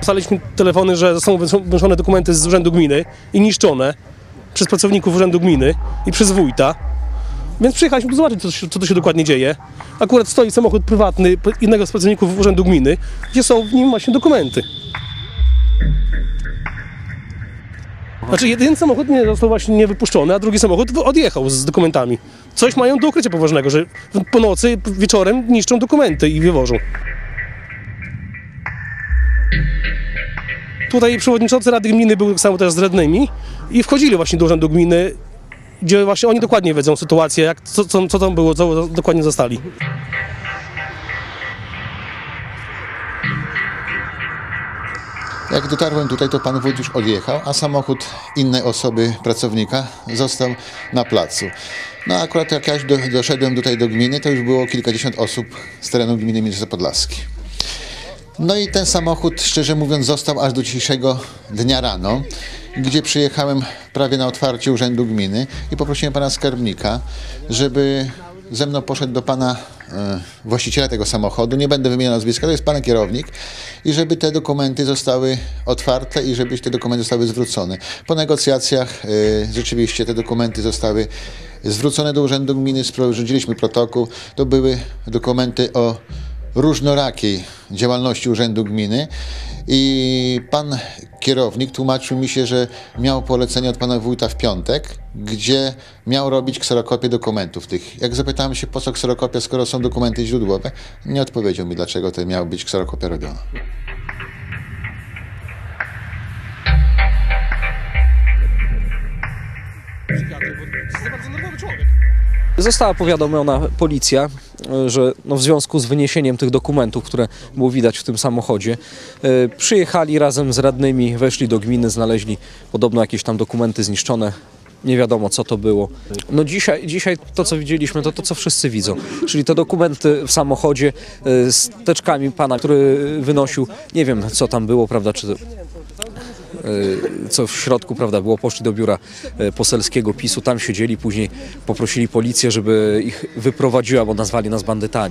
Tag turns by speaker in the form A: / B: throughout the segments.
A: dostaliśmy telefony, że są wynoszone dokumenty z urzędu gminy i niszczone przez pracowników urzędu gminy i przez wójta. Więc przyjechaliśmy tu zobaczyć, co tu się dokładnie dzieje. Akurat stoi samochód prywatny jednego z pracowników urzędu gminy, gdzie są w nim właśnie dokumenty. Znaczy jeden samochód nie został właśnie nie wypuszczony, a drugi samochód odjechał z dokumentami. Coś mają do ukrycia poważnego, że po nocy, wieczorem niszczą dokumenty i wywożą. Tutaj przewodniczący Rady Gminy był samo też z radnymi i wchodzili właśnie do urzędu gminy, gdzie właśnie oni dokładnie wiedzą sytuację, co tam było, co dokładnie zostali.
B: Jak dotarłem tutaj, to pan wójt już odjechał, a samochód innej osoby, pracownika, został na placu. No akurat jak ja doszedłem tutaj do gminy, to już było kilkadziesiąt osób z terenu gminy Międzyrzec Podlaski. No i ten samochód, szczerze mówiąc, został aż do dzisiejszego dnia rano, gdzie przyjechałem prawie na otwarcie urzędu gminy i poprosiłem pana skarbnika, żeby ze mną poszedł do pana właściciela tego samochodu, nie będę wymieniał nazwiska, to jest pan kierownik, i żeby te dokumenty zostały otwarte i żeby te dokumenty zostały zwrócone. Po negocjacjach rzeczywiście te dokumenty zostały zwrócone do urzędu gminy, sporządziliśmy protokół, to były dokumenty o różnorakiej działalności urzędu gminy i pan kierownik tłumaczył mi się, że miał polecenie od pana wójta w piątek, gdzie miał robić kserokopię dokumentów tych. Jak zapytałem się, po co kserokopia, skoro są dokumenty źródłowe, nie odpowiedział mi, dlaczego to miała być kserokopia robiona.
C: Została powiadomiona policja, że w związku z wyniesieniem tych dokumentów, które było widać w tym samochodzie, przyjechali razem z radnymi, weszli do gminy, znaleźli podobno jakieś tam dokumenty zniszczone. Nie wiadomo, co to było. No dzisiaj to, co widzieliśmy, to co wszyscy widzą. Czyli te dokumenty w samochodzie z teczkami pana, który wynosił, nie wiem, co tam było, prawda, czy co w środku, prawda, było, poszli do biura poselskiego PiS-u, tam siedzieli, później poprosili policję, żeby ich wyprowadziła, bo nazwali nas bandytami.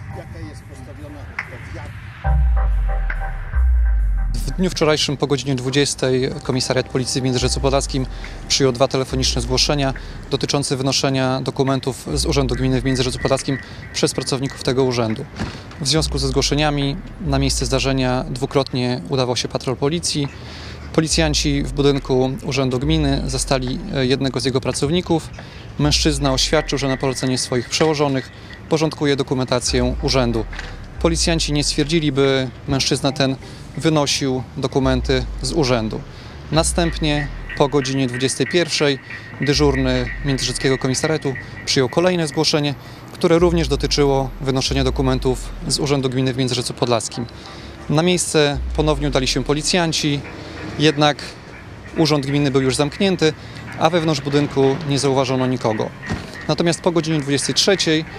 D: W dniu wczorajszym po godzinie 20 Komisariat Policji w Międzyrzeczu Podlaskim przyjął 2 telefoniczne zgłoszenia dotyczące wynoszenia dokumentów z Urzędu Gminy w Międzyrzeczu Podlaskim przez pracowników tego urzędu. W związku ze zgłoszeniami na miejsce zdarzenia dwukrotnie udawał się patrol policji. Policjanci w budynku Urzędu Gminy zastali jednego z jego pracowników. Mężczyzna oświadczył, że na polecenie swoich przełożonych porządkuje dokumentację urzędu. Policjanci nie stwierdzili, by mężczyzna ten wynosił dokumenty z urzędu. Następnie po godzinie 21 dyżurny Międzyrzeckiego Komisariatu przyjął kolejne zgłoszenie, które również dotyczyło wynoszenia dokumentów z Urzędu Gminy w Międzyrzeczu Podlaskim. Na miejsce ponownie udali się policjanci, jednak urząd gminy był już zamknięty, a wewnątrz budynku nie zauważono nikogo. Natomiast po godzinie 23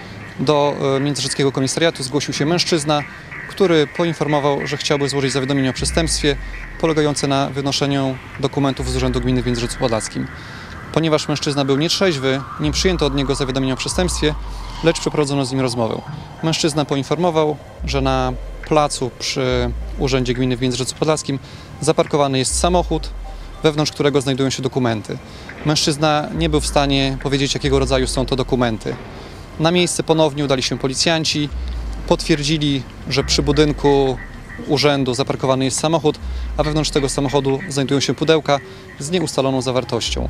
D: do Międzyrzeckiego Komisariatu zgłosił się mężczyzna, który poinformował, że chciałby złożyć zawiadomienie o przestępstwie polegające na wynoszeniu dokumentów z Urzędu Gminy w Międzyrzeczu Podlaskim. Ponieważ mężczyzna był nietrzeźwy, nie przyjęto od niego zawiadomienia o przestępstwie, lecz przeprowadzono z nim rozmowę. Mężczyzna poinformował, że na placu przy Urzędzie Gminy w Międzyrzeczu Podlaskim zaparkowany jest samochód, wewnątrz którego znajdują się dokumenty. Mężczyzna nie był w stanie powiedzieć, jakiego rodzaju są to dokumenty. Na miejsce ponownie udali się policjanci, potwierdzili, że przy budynku urzędu zaparkowany jest samochód, a wewnątrz tego samochodu znajdują się pudełka z nieustaloną zawartością.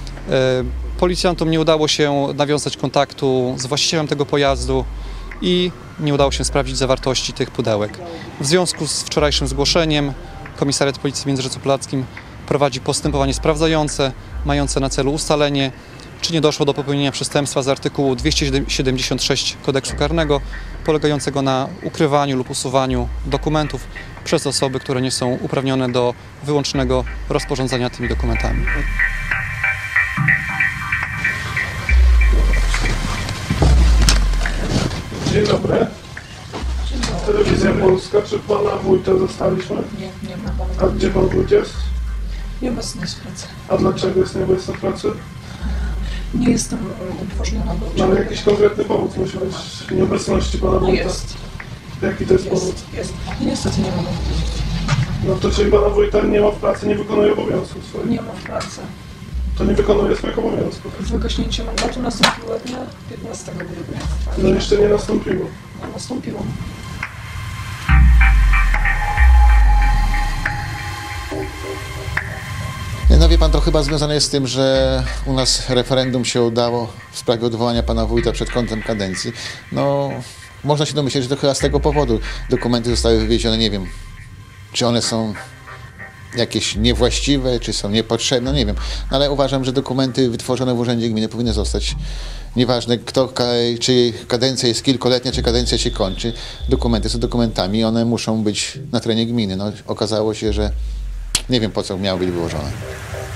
D: Policjantom nie udało się nawiązać kontaktu z właścicielem tego pojazdu i nie udało się sprawdzić zawartości tych pudełek. W związku z wczorajszym zgłoszeniem Komisariat Policji w Międzyrzeczu Podlaskim prowadzi postępowanie sprawdzające, mające na celu ustalenie, czy nie doszło do popełnienia przestępstwa z artykułu 276 Kodeksu Karnego, polegającego na ukrywaniu lub usuwaniu dokumentów przez osoby, które nie są uprawnione do wyłącznego rozporządzania tymi dokumentami.
E: Dzień dobry. Telewizja Polska. Czy pana wójta zostaliśmy?
F: Nie ma.
E: A gdzie pan wójt jest?
F: Nieobecny jest w pracy.
E: A dlaczego jest nieobecny w pracy?
F: Nie jestem upoważniona do
E: Ale jakiś konkretny powód musi być nieobecności pana wójta.
F: Jest.
E: Jaki to jest powód?
F: Jest. Niestety nie mogę powiedzieć.
E: No to czyli pana wójta nie ma w pracy, nie wykonuje obowiązków swoich.
F: Nie ma w pracy.
E: To nie wykonuje swoich obowiązków.
F: Wygaśnięcie mandatu nastąpiło dnia 15 grudnia.
E: No jeszcze nie nastąpiło.
F: Nie nastąpiło.
B: No wie pan, to chyba związane jest z tym, że u nas referendum się udało w sprawie odwołania pana wójta przed końcem kadencji. No, można się domyśleć, że to chyba z tego powodu dokumenty zostały wywiezione, nie wiem, czy one są jakieś niewłaściwe, czy są niepotrzebne, no nie wiem. No, ale uważam, że dokumenty wytworzone w Urzędzie Gminy powinny zostać. Nieważne, czy kadencja jest kilkuletnia, czy kadencja się kończy. Dokumenty są dokumentami, one muszą być na terenie gminy. No, okazało się, że nie wiem, po co miały być wyłożone.